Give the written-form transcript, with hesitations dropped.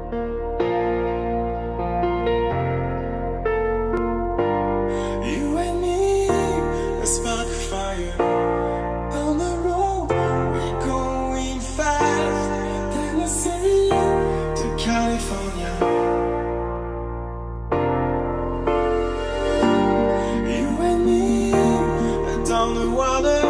You and me, a spark of fire. On the road, we're going fast. Tennessee to California. You and me, down the water.